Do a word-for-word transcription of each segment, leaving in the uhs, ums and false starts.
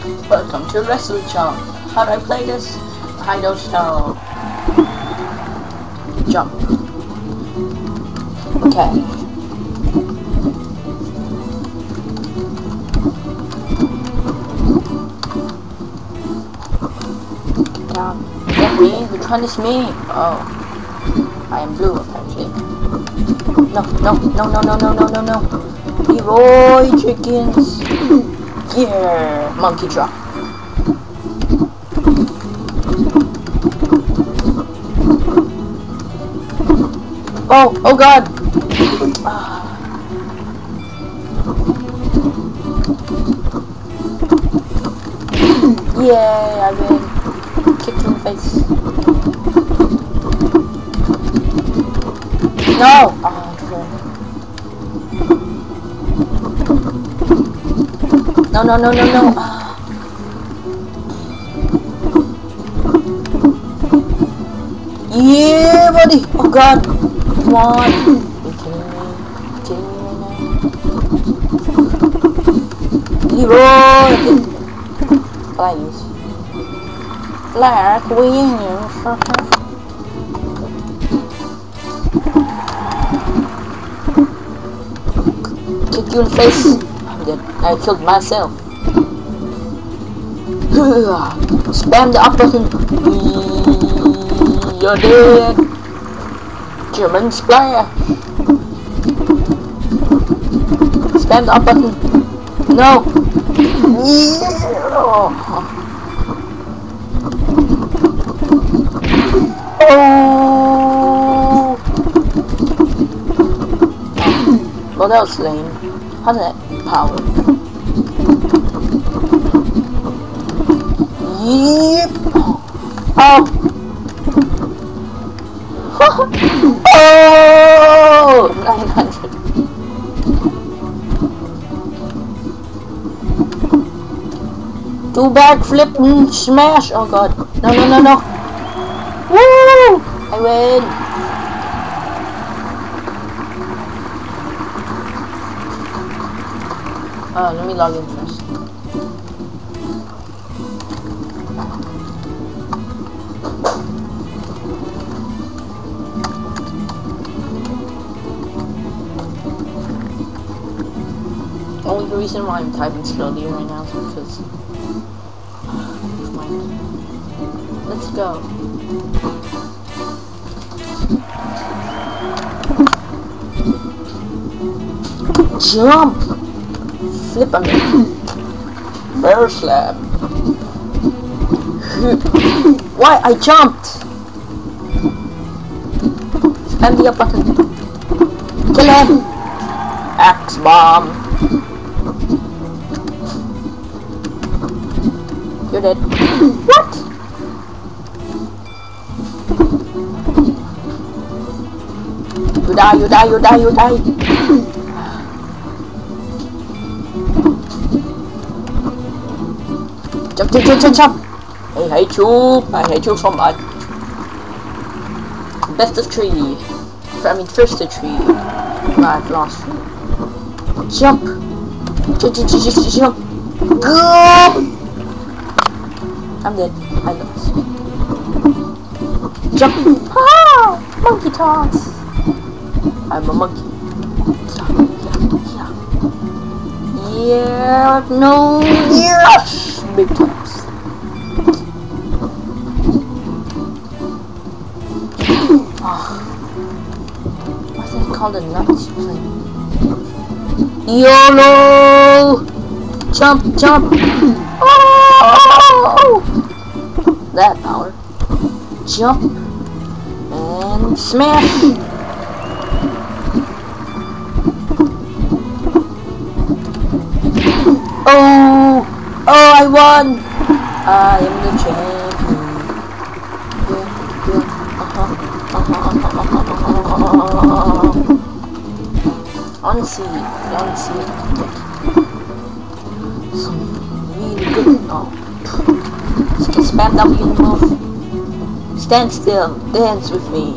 Welcome to Wrestle Jump. How do I play this? I don't know. Jump. Okay. Down. Get me? Which one is me? Oh. I am blue apparently. No, no, no, no, no, no, no, no, no. Leroy Jenkins. Yeah, monkey drop. Oh, oh god. Ah. Yay, I win. Kicked in the face. No! Oh, no, no, no, no, no. Ah. Yeah, buddy. Oh god. Come on. Leroy. Flames. Black wings. Kick you in the face. I'm dead. I killed myself. Spam the up button. You're dead. German splash. Spam the up button. No. Oh. Oh. Well, that was lame. How did that power? Yep. Oh. Oh! nine hundred. Do backflip and smash. Oh god. No, no, no, no. Woo! I win. Oh, let me log in first. Only the reason why I'm typing slowly right now is because... Never mind. Let's go. Jump! Flip on it. Bear slap. Why? I jumped! Spam the up button. Kill him! Axe bomb. You're dead. What? You die, you die, you die, you die. Jump, jump, jump, jump, jump. I hate you. I hate you so much. Best of three. I mean, first of three. Not last three. Jump. Jump, jump, jump, jump. Go. I'm dead. I lost. Jump! Ah! Monkey toss! I'm a monkey. Yeah, yeah. Yeah, no! Yes! Big toss. Oh. What's that called? The nuts play? YOLO! Jump, jump! Oh! That power. Jump and smash. Oh! Oh, I won! I am the champion. Yeah, yeah. Uh-huh. Uh-huh. Uh-huh. On C. On C. Some really good. Oh. Spam W in the move. Stand still. Dance with me.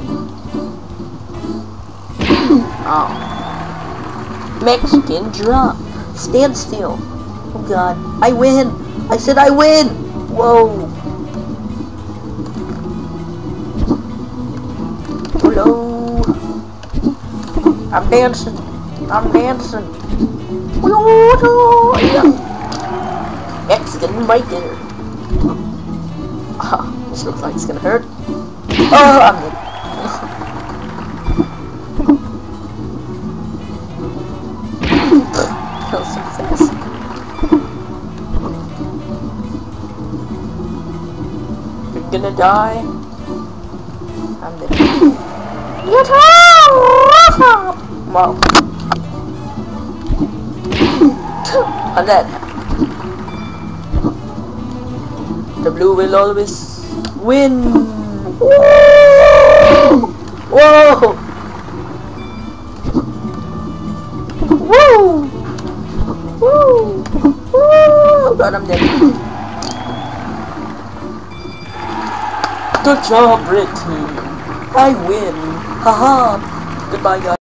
Oh. Mexican drop. Stand still. Oh god. I win. I said I win! Whoa! Hello! I'm dancing! I'm dancing! X getting right there! Ah, this looks like it's gonna hurt. Oh, I'm dead. Kill so fast. You're gonna die. I'm dead. Wow. I'm dead. The blue will always win. Whoa! Whoa! Woo! Woo! Woo! God, I'm dead. Good job, red team. I win. Haha. Goodbye, guys.